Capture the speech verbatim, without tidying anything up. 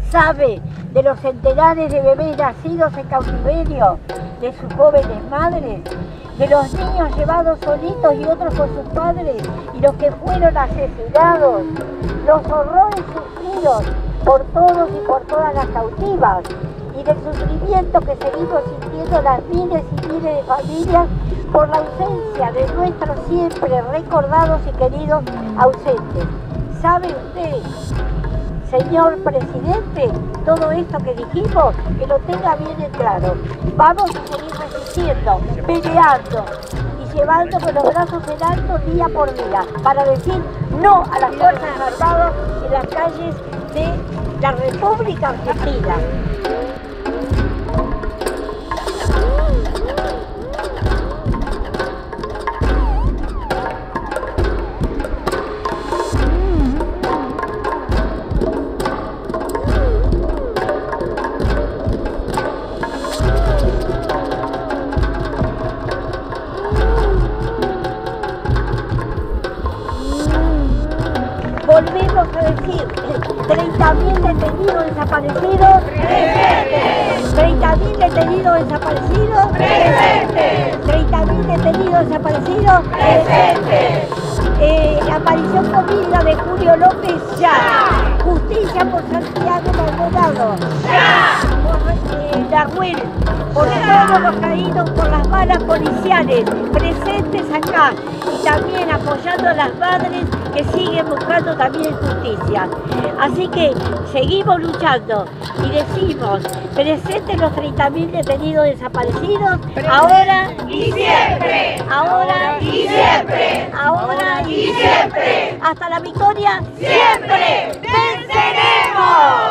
sabe de los centenares de bebés nacidos en cautiverio, de sus jóvenes madres, de los niños llevados solitos y otros con sus padres, y los que fueron asesinados, los horrores sufridos por todos y por todas las cautivas, y del sufrimiento que seguimos sintiendo las miles y miles de familias por la ausencia de nuestros siempre recordados y queridos ausentes. ¿Sabe usted, señor presidente, todo esto que dijimos? Que lo tenga bien en claro. Vamos a seguir resistiendo, peleando y llevando con los brazos en alto día por día para decir no a las Fuerzas Armadas en las calles de la República Argentina. Volvemos a decir, treinta mil detenidos desaparecidos. ¡Presentes! treinta mil detenidos desaparecidos. ¡Presentes! treinta mil detenidos desaparecidos. ¡Presentes! Eh, aparición pública de Julio López, ya. ¡Ya! Justicia por Santiago Maldonado. ¡Ya! Por eh, Nahuel, por todos los caídos por las balas policiales, presentes acá, y también apoyando a las madres que siguen buscando también justicia. Así que seguimos luchando y decimos, presentes los treinta mil detenidos desaparecidos, ahora ¡Y siempre! ahora ¡Y siempre! ahora ¡Y siempre! hasta la victoria ¡Siempre! ¡Venceremos!